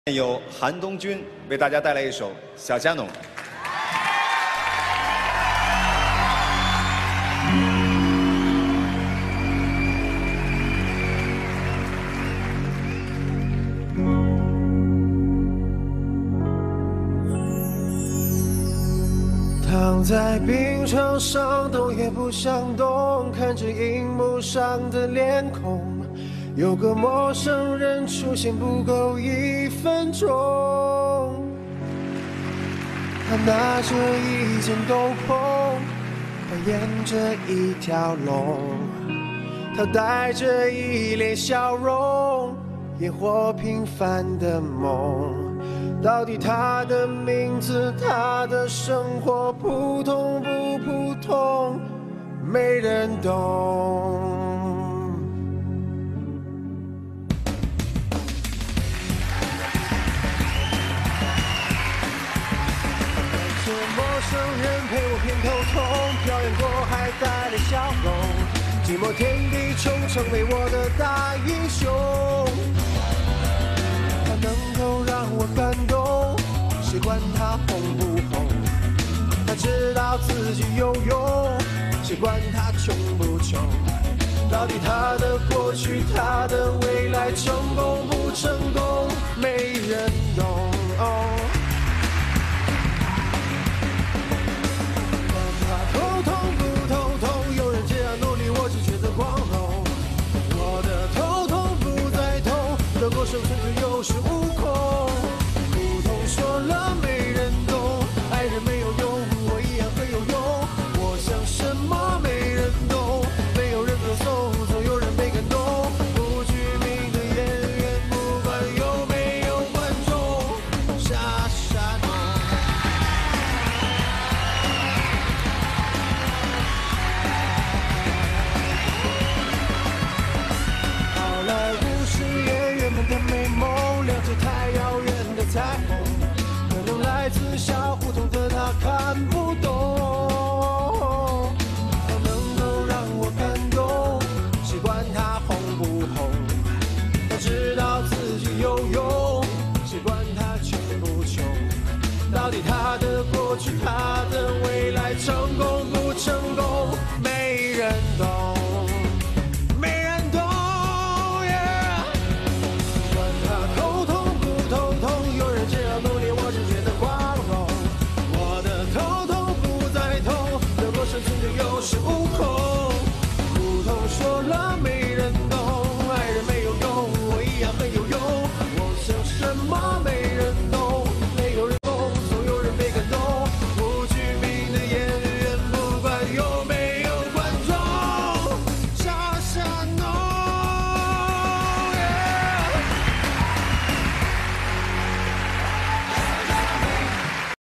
由韩东君为大家带来一首《小家农》。 躺在病床上，动也不想动，看着荧幕上的脸孔。 有个陌生人出现不够1分钟，他拿着一件斗篷，扮演着一条龙，他带着一脸笑容，演活平凡的梦。到底他的名字，他的生活普通不普通，没人懂。 陌生人陪我偏头痛，表演过还带来笑容，寂寞天地中成为我的大英雄。他能够让我感动，谁管他红不红？他知道自己有用，谁管他穷不穷？到底他的过去，他的未来，成功不成功，没人懂。哦 头痛不头痛，有人这样努力，我只觉得光荣。我的头痛不再痛，得过生存却有恃无恐。不痛说了没人懂，爱人没有用，我一样很有用。我想什么没人懂，没有人歌颂，总有人被感动。不具名的演员，不管有没有观众，傻傻懂。 的美梦，亮着太遥远的彩虹，可能来自小胡同的他看不懂。他能够让我感动，谁管他红不红？他知道自己有用，谁管他穷不穷？到底他的过去，他的未来，成功不成功，没人懂。 有恃无恐，不痛说了没人懂，爱人没有用，我一样很有用。我想什么没人懂。